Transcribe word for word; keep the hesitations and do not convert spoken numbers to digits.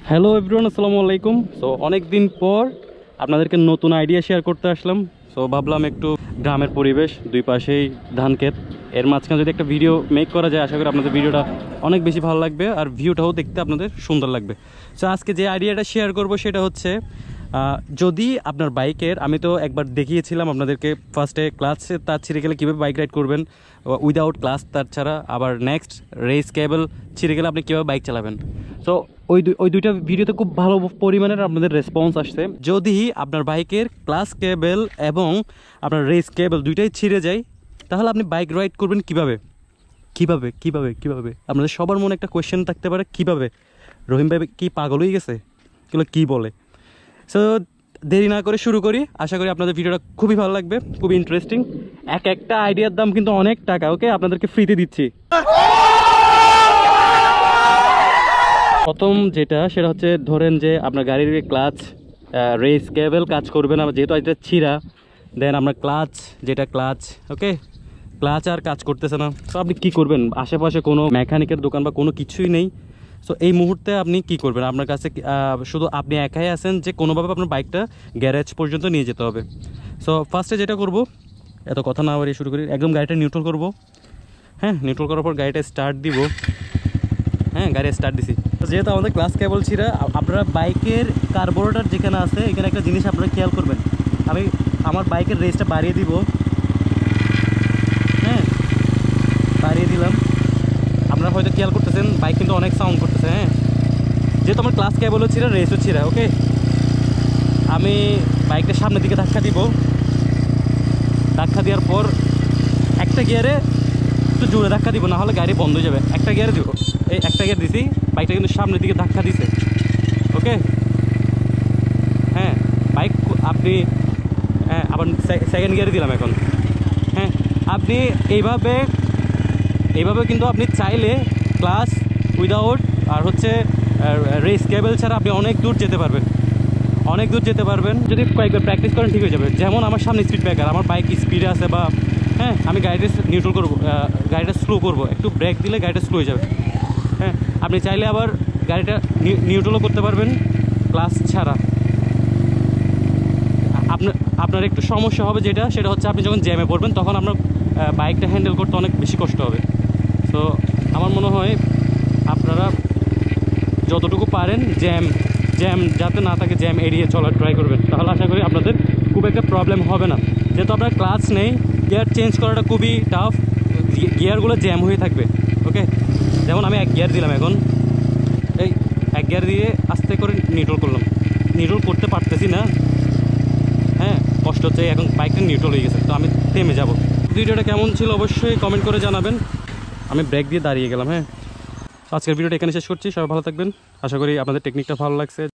Hello everyone, আসসালামু আলাইকুম। So অনেক দিন পর আপনাদেরকে নতুন আইডিয়া শেয়ার করতে আসলাম। সো ভাবলাম একটু গ্রামের পরিবেশ, দুই পাশেই ধান ক্ষেত, এর মাঝখানে যদি একটা ভিডিও মেক করা যায়, আশা করি আপনাদের ভিডিওটা অনেক বেশি ভালো লাগবে আর ভিউটাও দেখতে আপনাদের সুন্দর লাগবে। সো আজকে যে আইডিয়াটা শেয়ার করব সেটা হচ্ছে, যদি আপনার বাইকের, আমি তো একবার দেখিয়েছিলাম আপনাদেরকে ফার্স্টে ক্লাচে তার ছিঁড়ে গেলে কীভাবে বাইক রাইড করবেন উইদাউট ক্লাচ তার ছাড়া, আবার নেক্সট রেস কেবল ছিঁড়ে গেলে আপনি কীভাবে বাইক চালাবেন। সো ওই ওই দুইটা ভিডিওতে খুব ভালো পরিমাণের আপনাদের রেসপন্স আসছে। যদি আপনার বাইকের ক্লাচ কেবল এবং আপনার রেস কেবল দুইটাই ছিঁড়ে যায়, তাহলে আপনি বাইক রাইড করবেন কিভাবে কিভাবে কিভাবে কিভাবে আপনাদের সবার মনে একটা কোয়েশ্চেন থাকতে পারে, কিভাবে রহিম ভাই কি পাগল হয়ে গেছে, এগুলো কী বলে। সো দেরি না করে শুরু করি। আশা করি আপনাদের ভিডিওটা খুবই ভালো লাগবে, খুবই ইন্টারেস্টিং। এক একটা আইডিয়ার দাম কিন্তু অনেক টাকা, ওকে, আপনাদেরকে ফ্রিতে দিচ্ছি। প্রথম যেটা সেটা হচ্ছে, ধরেন যে আপনার গাড়ির ক্লাচ রেস কেবল কাজ করবে না, যেহেতু এটা ছিঁড়া, দেন আপনার ক্লাচ যেটা ক্লাচ ওকে ক্লাচ আর কাজ করতেছে না। তো আপনি কি করবেন? আশেপাশে কোনো মেকানিকের দোকান বা কোনো কিছুই নেই। সো এই মুহূর্তে আপনি কি করবেন? আপনার কাছে শুধু আপনি একাই আছেন যে কোনোভাবে আপনার বাইকটা গ্যারেজ পর্যন্ত নিয়ে যেতে হবে। সো ফার্স্টে যেটা করব, এত কথা না বাড়িয়ে শুরু করি, একদম গাড়িটা নিউট্রাল করব। হ্যাঁ, নিউট্রাল করার পর গাড়িটা স্টার্ট দিব। হ্যাঁ, গাড়ি স্টার্ট দিছি। যেহেতু আমাদের ক্লাস কেবল ছিঁড়া, আপনারা বাইকের কার্বোরেটর যেখানে আছে এখানে একটা জিনিস আপনারা খেয়াল করবেন। আমি আমার বাইকের রেসটা বাড়িয়ে দিব। হ্যাঁ, বাড়িয়ে দিলাম। আপনারা হয়তো খেয়াল করতেছেন বাইক কিন্তু অনেক সাউন্ড করতেছে। হ্যাঁ, যেহেতু আমার ক্লাস কেবলও ছিঁড়া, রেসও ছিঁড়া, ওকে, আমি বাইকটা সামনের দিকে ধাক্কা দিব। ধাক্কা দেওয়ার পর একটা গিয়ারে একটু জোরে ধাক্কা দিব, না হলে গাড়ি বন্ধ হয়ে যাবে। একটা গিয়ারে দিব, এই একটা গিয়ার দিছি, বাইকটা কিন্তু সামনের দিকে ধাক্কা দিছে, ওকে। হ্যাঁ, বাইক আপনি, হ্যাঁ, আবার সেকেন্ড গিয়ারে দিলাম এখন। হ্যাঁ, আপনি এইভাবে এইভাবে কিন্তু আপনি চাইলে ক্লাস উইদাউট আর হচ্ছে রেস কেবল ছাড়া আপনি অনেক দূর যেতে পারবেন, অনেক দূর যেতে পারবেন যদি কয়েকবার প্র্যাকটিস করেন, ঠিক হয়ে যাবে। যেমন আমার সামনে স্পিড ব্রেকার, আমার বাইক স্পিডে আছে, বা হ্যাঁ আমি গাড়িটা নিউট্রাল করবো, গাড়িটা স্লো করবো, একটু ব্রেক দিলে গাড়িটা স্লো হয়ে যাবে। হ্যাঁ, আপনি চাইলে আবার গাড়িটা নিউট্রালও করতে পারবেন ক্লাস ছাড়া। আপনার আপনার একটু সমস্যা হবে, যেটা সেটা হচ্ছে আপনি যখন জ্যামে পড়বেন তখন আপনার বাইকটা হ্যান্ডেল করতে অনেক বেশি কষ্ট হবে। তো আমার মনে হয় আপনারা যতটুকু পারেন জ্যাম জ্যাম যাতে না থাকে, জ্যাম এড়িয়ে চলার ট্রাই করবেন, তাহলে আশা করি আপনাদের খুব একটা প্রবলেম হবে না। যেহেতু আপনার ক্লাচ নেই, গিয়ার চেঞ্জ করাটা খুবই টাফ, গিয়ারগুলো জ্যাম হয়ে থাকবে, ওকে। যেমন আমি এক গিয়ার দিলাম, এখন এই এক গিয়ার দিয়ে আস্তে করে নিউট্রাল করলাম, নিউট্রাল করতে পারতেছি না। হ্যাঁ, কষ্ট হচ্ছে, এখন বাইকটা নিউট্রাল হয়ে গেছে, তো আমি থেমে যাব। ভিডিওটা কেমন ছিল অবশ্যই কমেন্ট করে জানাবেন। আমি ব্রেক দিয়ে দাঁড়িয়ে গেলাম। হ্যাঁ, আজকের ভিডিওটা এখানে শেষ করছি। সবাই ভালো থাকবেন, আশা করি আপনাদের টেকনিকটা ভালো লাগছে।